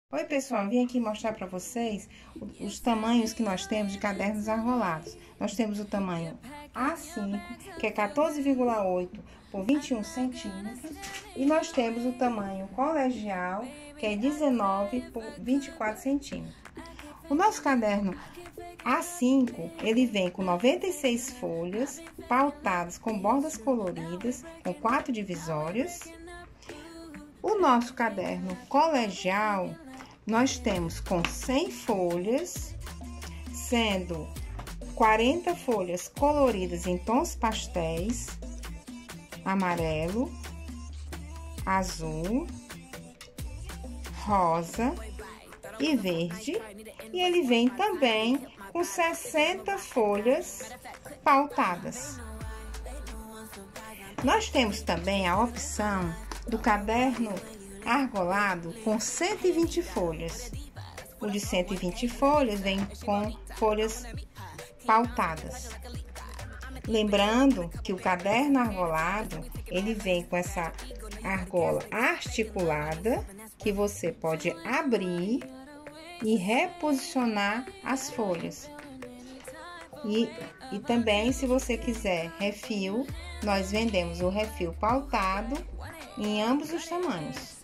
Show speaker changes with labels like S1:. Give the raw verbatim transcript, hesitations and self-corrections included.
S1: Oi pessoal, vim aqui mostrar para vocês os tamanhos que nós temos de cadernos arrolados. Nós temos o tamanho A cinco, que é quatorze vírgula oito por vinte e um centímetros, e nós temos o tamanho colegial, que é dezenove por vinte e quatro centímetros. O nosso caderno A cinco, ele vem com noventa e seis folhas, pautadas com bordas coloridas, com quatro divisórias. O nosso caderno colegial, nós temos com cem folhas, sendo quarenta folhas coloridas em tons pastéis, amarelo, azul, rosa e verde. E ele vem também com sessenta folhas pautadas. Nós temos também a opção do caderno argolado com cento e vinte folhas. O de cento e vinte folhas vem com folhas pautadas. Lembrando que o caderno argolado, ele vem com essa argola articulada, que você pode abrir e reposicionar as folhas. E, e também, se você quiser refil, nós vendemos o refil pautado em ambos os tamanhos.